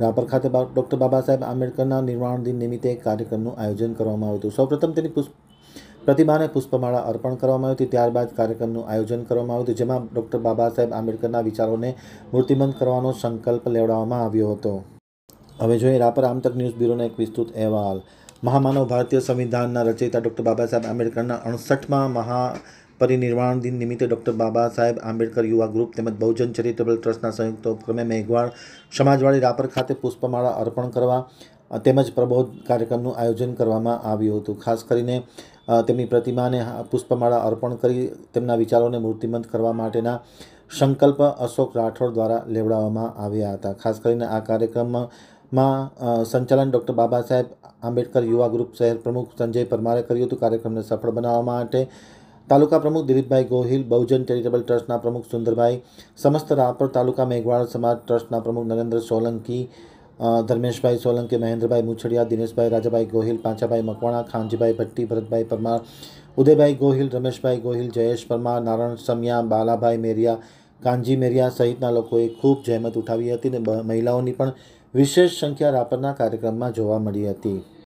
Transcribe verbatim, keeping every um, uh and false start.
રાપર ખાતે ડૉક્ટર બાબા સાહેબ આંબેડકરના નિર્વાણ દિન નિમિત્તે એક કાર્યક્રમનું આયોજન કરવામાં આવ્યું હતું। સૌપ્રથમ તેની પુષ્પ પ્રતિમાને પુષ્પમાળા અર્પણ કરવામાં આવી હતી। ત્યારબાદ કાર્યક્રમનું આયોજન કરવામાં આવ્યું હતું, જેમાં ડૉક્ટર બાબા સાહેબ આંબેડકરના વિચારોને મૂર્તિમંત કરવાનો સંકલ્પ લેવડાવવામાં આવ્યો હતો। હવે જોઈએ રાપર આમતક ન્યૂઝ બ્યુરોનો એક વિસ્તૃત અહેવાલ। મહામાનવ ભારતીય સંવિધાનના રચયિતા ડૉક્ટર બાબા સાહેબ આંબેડકરના અડસઠમાં મહાપરિનિર્વાણ દિન નિમિત્તે ડૉક્ટર બાબા સાહેબ આંબેડકર યુવા ગ્રુપ તેમજ બહુજન ચેરિટેબલ ટ્રસ્ટના સંયુક્ત ઉપક્રમે મેઘવાળ સમાજવાડી રાપર ખાતે પુષ્પમાળા અર્પણ કરવા તેમજ પ્રબોધ કાર્યક્રમનું આયોજન કરવામાં આવ્યું હતું। ખાસ કરીને તેમની પ્રતિમાને પુષ્પમાળા અર્પણ કરી તેમના વિચારોને મૂર્તિમંત કરવા માટેના સંકલ્પ અશોક રાઠોડ દ્વારા લેવડાવવામાં આવ્યા હતા। ખાસ કરીને આ કાર્યક્રમમાં સંચાલન ડૉક્ટર બાબા સાહેબ આંબેડકર યુવા ગ્રુપ શહેર પ્રમુખ સંજય પરમારે કર્યું હતું। કાર્યક્રમને સફળ બનાવવા માટે તાલુકા પ્રમુખ દિલીપભાઈ ગોહિલ, બહુજન ચેરિટેબલ ટ્રસ્ટના પ્રમુખ સુંદરભાઈ, સમસ્ત રાપર તાલુકા મેઘવાળ સમાજ ટ્રસ્ટના પ્રમુખ નરેન્દ્ર સોલંકી, ધર્મેશભાઈ સોલંકી, મહેન્દ્રભાઈ મુછડિયા, દિનેશભાઈ રાજાભાઈ ગોહિલ, પાંચાભાઈ મકવાણા, ખાનજીભાઈ ભટ્ટી, ભરતભાઈ પરમાર, ઉદયભાઈ ગોહિલ, રમેશભાઈ ગોહિલ, જયેશ પરમાર, નારાયણ સમિયા, બાલાભાઈ મેરિયા, કાનજી મેરિયા સહિતના લોકોએ ખૂબ જહેમત ઉઠાવી હતી અને મહિલાઓની પણ વિશેષ સંખ્યા રાપરના કાર્યક્રમમાં જોવા મળી હતી।